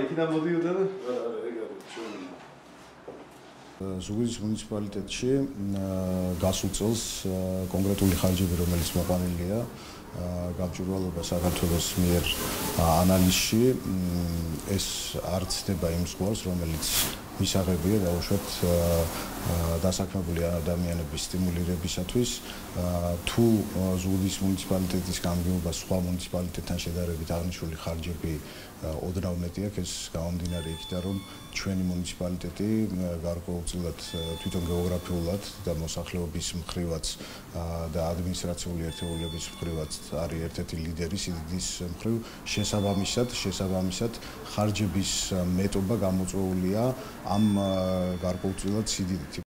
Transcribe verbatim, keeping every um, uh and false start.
იქიდან მოდიოდა და არა არა ეგ არის ჩვენი ზუგდიდის მუნიციპალიტეტში გასულ წელს კონკრეტული ხარჯები, რომელიც მოყვანილია გამჭვირვალობა საქართველოს მიერ ანალიზში, ეს არ ცდება იმ მსგავს, რომელიც მისაღებია დაუშვათ დასაქმებული ადამიანების სტიმულირებისათვის, თუ ზუგდიდის მუნიციპალიტეტის გამგეობა სხვა მუნიციპალიტეტთან შედარებით აღნიშნული ხარჯები ოდნავ მეტი აქვს, ეს გამომდინარე იქიდან, რომ ჩვენი მუნიციპალიტეტი გარკვეულწილად თვითონ გეოგრაფიულად და მოსახლეობის მხრივაც და ადმინისტრაციული ერთეულების მხრივაც არის ერთ-ერთი ლიდერი სიდიდის მხრივ, შესაბამისად, შესაბამისად ხარჯების მეტობა გამოწვეულია ამ გარკვეულწილად სიდიდით.